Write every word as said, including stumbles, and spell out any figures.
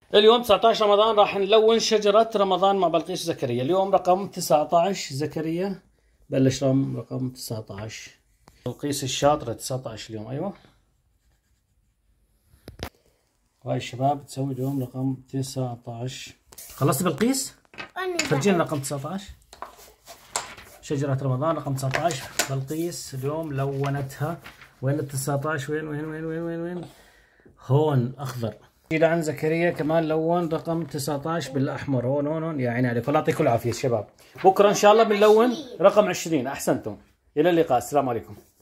اليوم تسعة عشر رمضان راح نلون شجرة رمضان مع بلقيس زكريا. اليوم رقم تسعة عشر زكريا بلش رقم تسعة عشر. بلقيس الشاطرة تسعة عشر اليوم. ايوه هاي الشباب تسوي اليوم رقم تسعة عشر. خلصت بلقيس؟ فرجينا رقم تسعة عشر. شجرة رمضان رقم تسعة عشر بلقيس اليوم لونتها. وين ال تسعة عشر؟ وين وين وين وين وين وين؟ هون اخضر. إلى عن زكريا كمان لون رقم تسعة عشر بالاحمر. هون هون هون. يا عيني عليك. الله يعطيكم العافية شباب. بكره ان شاء الله بنلون رقم عشرين. احسنتم. الى اللقاء. السلام عليكم.